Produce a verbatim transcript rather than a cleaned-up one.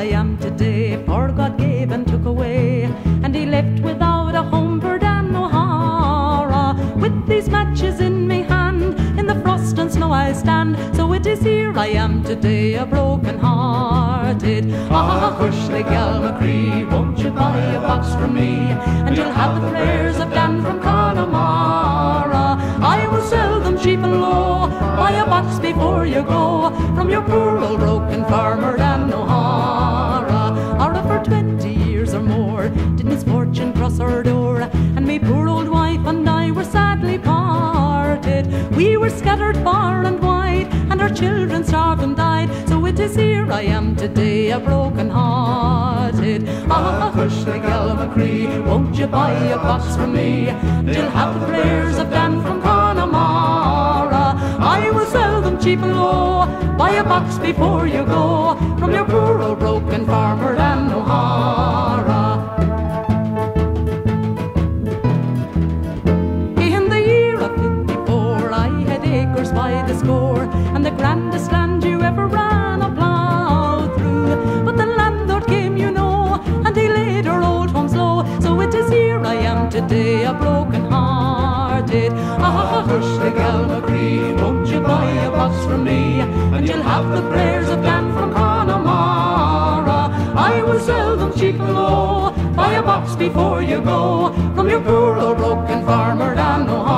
I am today, for God gave and took away, and he left without a home for Dan O'Hara. With these matches in me hand, in the frost and snow I stand, so it is here I am today, a broken hearted. Ah, Cushly gal Macree, won't you buy a box from me, and you'll have the prayers of Dan from Connemara. I will sell them cheap and low, buy a box before you go, from your poor old broken farmer Dan O'Hara. Hara for twenty years or more did misfortune cross our door, and me poor old wife and I were sadly parted. We were scattered far and wide, and our children starved and died, so it is here I am today, a broken hearted. Ah, Cushly gal Macree, won't you buy a box from me, and you'll have the prayers of Dan from Connemara. I will sell them cheap and low, buy a box before you go, from your poor old broken farmer Dan O'Hara. In the year of fifty-four I had acres by the score, and the grandest land you ever ran a plough through. But the landlord came, you know, and he laid our old homes low, so it is here I am today, a broken hearted. Ah, Cushly gal Macree, won't you buy a box from me, and you'll have the prayers of Dan from Connemara. I will sell them cheap and low, buy a box before you go, from your poor old broken farmer Dan O'Hara.